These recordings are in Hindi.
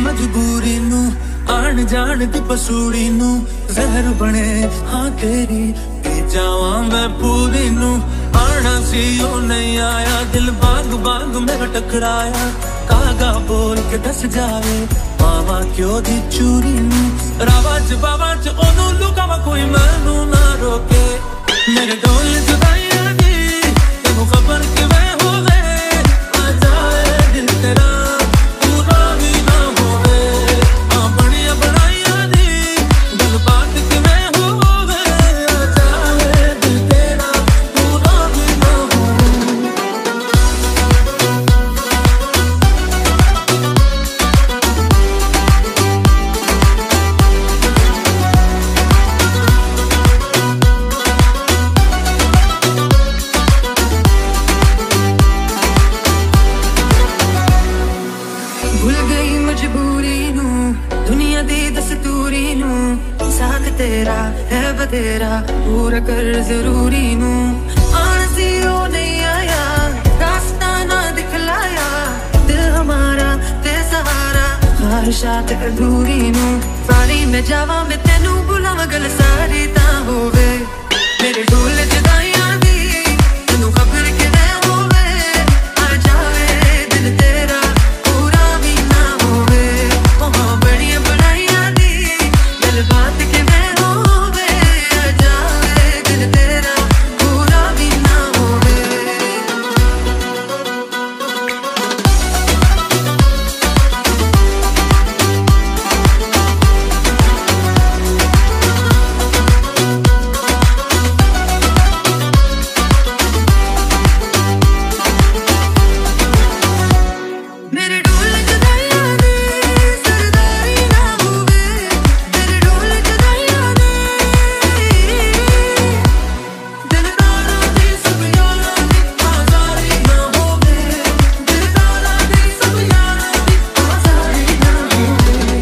मजबूरी नू आन जान दी पसूड़ी नू जहर बने हाँ तेरी पी जावा मैं पूरी नू आना सी ओ नहीं आया दिल बाग बाग में टकराया कागा बोल के दस जावे मावा क्यों दी चूरी नू रावा च बावा च ओनू लुकावा कोई मैनू ना रोके मेरे ढोल जुदाइयां दी तेनू खबर कि मैं होवे आ जाए दिल तेरा पूरा भी ना होवे आ बनिया बनाइयां दी दिल बात कि मैं होवे आ जाए दिल तेरा पूरा भी ना होवे भूल गई मजबूरी नू दुनिया दी दस्तूरी नू साथ तेरा है बतेरा पूरा कर जरूरी नू आना सी ओ नहीं आया रास्ता ना दिखलाया दिल हमारा ते सहारा ख्वाहिशात अधूरी नू सारी मैं जावा मैं तेनू बुलावा गल सारी ता होवे मेरे ढोल जुदाइयां दी तेनू खबर कि मैं होवे आ जावे दिल तेरा पूरा भी ना होवे ओह बड़िया बनाइयां दी दिल बात कि मैं होवे आ जावे दिल तेरा पूरा भी ना होवे मेरे ढोल जुदाइयां दी सरदारी ना होवे मेरे ढोल जुदाइयां दी दिलदारा दी सब यारा दी आजारी ना होवे दिलदारा दी सब यारा दी आजारी ना होवे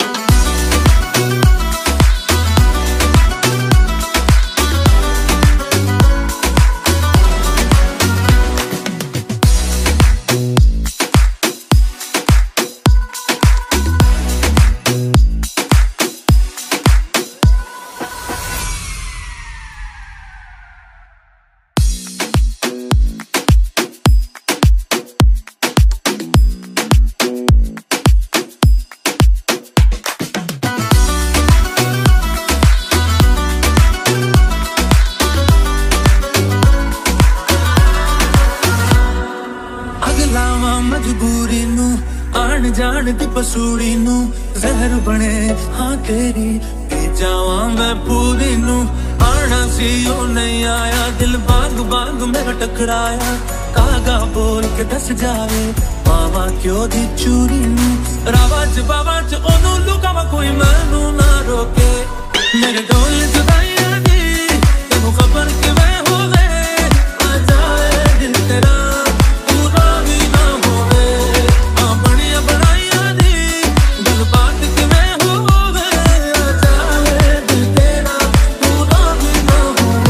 अगलावा मजबूरी नू आन जान दी पसूड़ी नू जहर बने हाँ तेरी पी जावा मैं पूरी नू आना सी ओ नहीं आया दिल बाग बाग में टकराया कागा बोल के दस जावे मावा क्यों दी चूरी नू रावा च बावा च ओनू लुकावा कोई मैनू ना रोके मेरे ढोल जुदाइयां दी तेनू खबर कि मैं होवे आ जाए दिल तेरा पूरा भी ना होवे आ बनिया बनाइयां दी दिल बात कि मैं होवे आ जाए दिल तेरा पूरा भी ना होवे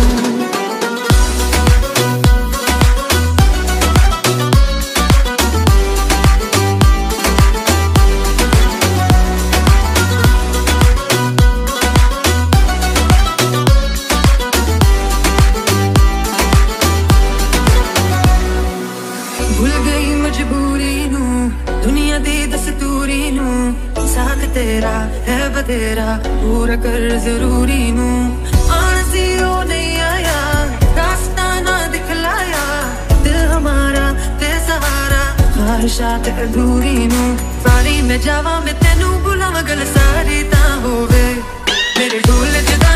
भूल गई मजबूरी नू दुनिया दी दस्तूरी नू साथ तेरा है बतेरा पूरा कर जरूरी नू आना सी ओ नहीं आया रास्ता ना दिखलाया दिल हमारा ते सहारा ख्वाहिशात अधूरी नू सारी मैं जावा मैं तेनू बुलावा गल सारी ता होवे मेरे ढोल जुदा